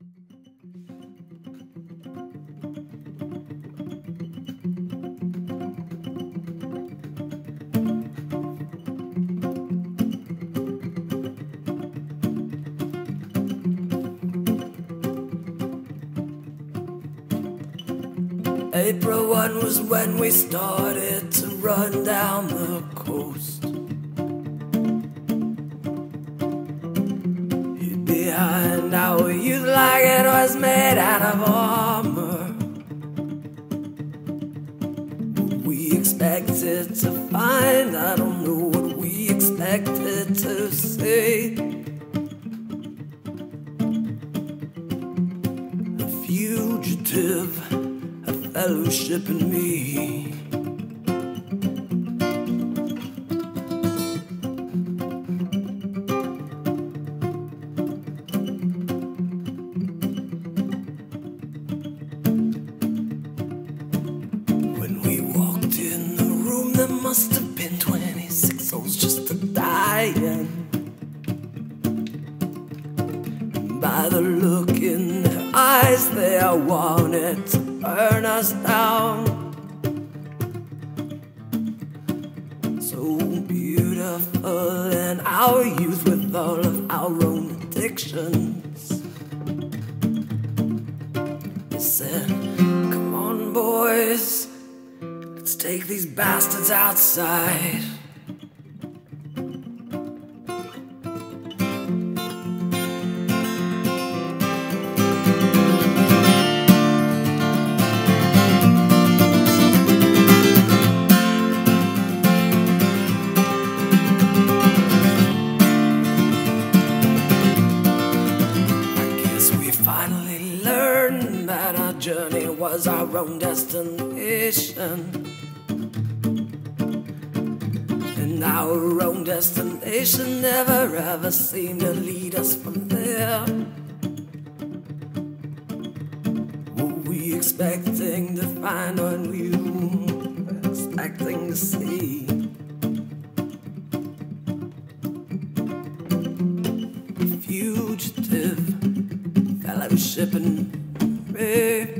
April 1 was when we started to run down the coast. Hid behind our youth like it was made out of armor. What we expected to find, I don't know what we expected to see. A fugitive, a fellowship in me. When we walked in the room, there must have been 26 souls just a-dying. By the look in their eyes, they wanted to burn us down. So beautiful in our youth with all of our own addictions. They said, come on boys, let's take these bastards outside. Finally learned that our journey was our own destination, and our own destination never ever seemed to lead us from there. Were we expecting to find what we were expecting to see? Fugitive, fellowship in me.